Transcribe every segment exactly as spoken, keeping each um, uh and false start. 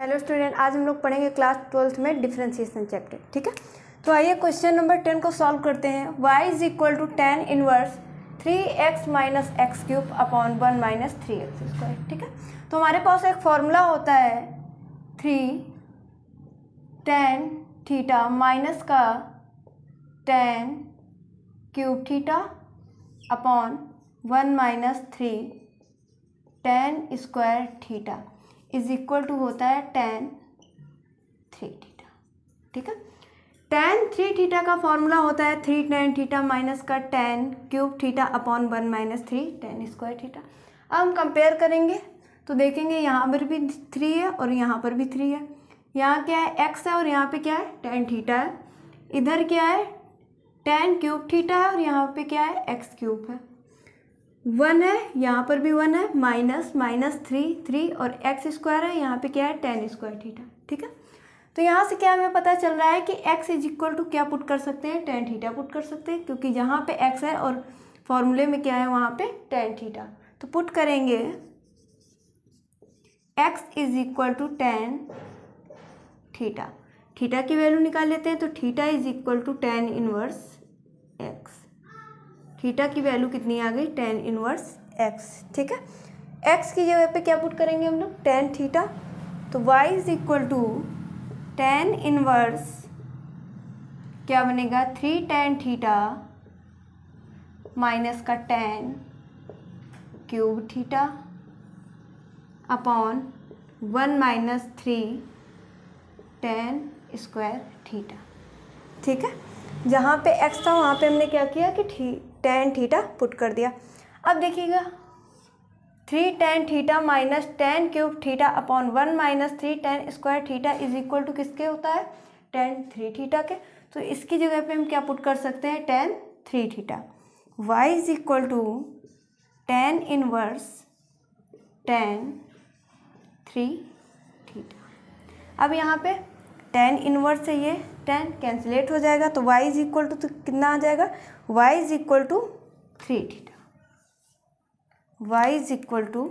Hello student, आज हम लोग पढ़ेंगे क्लास ट्वेल्थ में डिफरेंशिएशन चैप्टर। ठीक है, तो आइए क्वेश्चन नंबर टेन को सॉल्व करते हैं। y is equal to tan inverse three x minus x cube upon one minus three x square. ठीक है, तो हमारे पास एक फॉर्मूला होता है थ्री टेन थीटा माइनस का tan cube theta upon one minus three tan square theta is equal to होता है टेन थ्री थीटा। ठीक है, टेन थ्री थीटा का फॉर्मूला होता है थ्री टेन थीटा माइनस का tan cube theta upon one minus three tan square theta. अब हम कंपेयर करेंगे तो देखेंगे यहाँ पर भी थ्री है और यहाँ पर भी थ्री है। यहाँ क्या है, एक्स है और यहाँ पे क्या है, टेन थीटा है। इधर क्या है, टेन क्यूब थीटा है और यहाँ पे क्या है, एक्स क्यूब है। वन है, यहाँ पर भी वन है, माइनस माइनस थ्री थ्री और एक्स स्क्वायर है, यहाँ पे क्या है, टेन स्क्वायर थीटा। ठीक है, तो यहाँ से क्या हमें पता चल रहा है कि x इज इक्वल टू क्या पुट कर सकते हैं, टेन थीटा पुट कर सकते हैं, क्योंकि जहाँ पे x है और फॉर्मूले में क्या है वहाँ पे टेन थीटा। तो पुट करेंगे x is equal to tan theta, theta की वैल्यू निकाल लेते हैं। तो theta is equal to tan inverse x, theta की वैल्यू कितनी आ गई, टेन इनवर्स x। ठीक है, x की जगह पे क्या पुट करेंगे हम लोग, टेन थीटा। तो y is equal to tan inverse क्या बनेगा, थ्री टेन थीटा माइनस का tan cube theta upon one minus three tan square theta. ठीक है, जहाँ पे x था वहाँ पे हमने क्या किया कि ठी टेन थीटा पुट कर दिया। अब देखिएगा three tan theta minus tan cube theta upon one minus three tan square theta is equal to किसके होता है, टेन थ्री थीटा के। तो इसकी जगह पे हम क्या पुट कर सकते हैं, tan three theta. y is equal to tan inverse tan three theta. अब यहाँ पे टेन इनवर्स है, ये टेन कैंसिलेट हो जाएगा तो y इज इक्वल टू तो कितना आ जाएगा, y is equal to three theta. y is equal to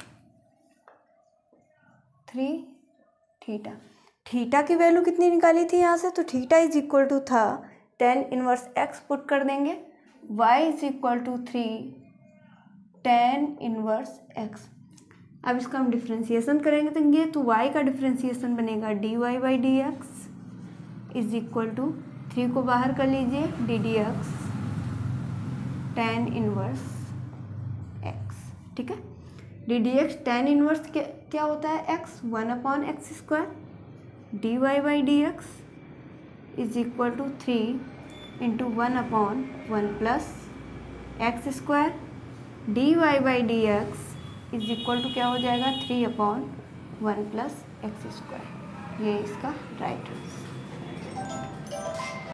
three theta. Theta की वैल्यू कितनी निकाली थी यहाँ से, तो थीटा इज इक्वल टू था टेन इनवर्स x पुट कर देंगे, y is equal to three tan inverse x। अब इसका हम डिफ्रेंशिएशन करेंगे तो ये तो y का डिफ्रेंशिएशन बनेगा d y by d x is equal to three को बाहर कर लीजिए, d d x tan inverse x। ठीक है, d d x tan inverse क्या होता है, x one upon x square. D y by d x is equal to three into one upon one plus x square. D y by d x is equal to क्या हो जाएगा, three upon one plus x square. ये इसका right answer.